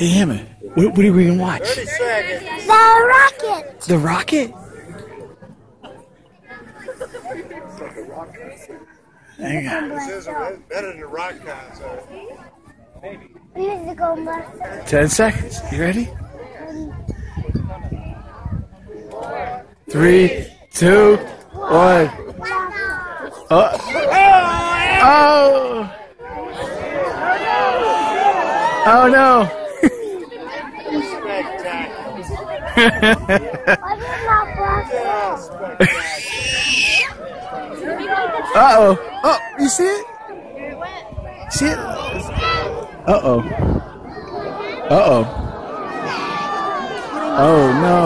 Hey, Hammond, what are we going to watch? 30 seconds. The rocket. The rocket? Hang on. This is better than the rock concert. We need to go bust. 10 seconds. You ready? 3, 2, 1. Oh! Oh no! Uh-oh. Oh, you see it? See it? Uh-oh. Uh-oh. Oh no.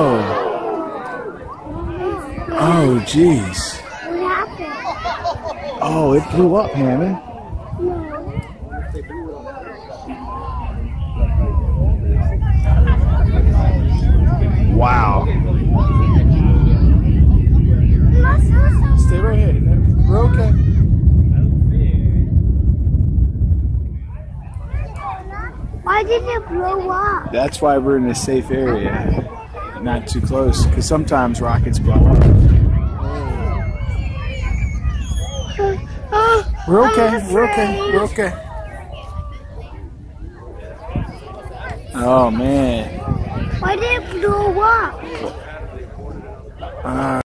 Oh jeez. What happened? Oh, it blew up, Hammond. Wow. Stay right here. We're okay. Why did it blow up? That's why we're in a safe area. Not too close, because sometimes rockets blow up. We're okay. We're okay. We're okay. Oh man. Why did it blow up?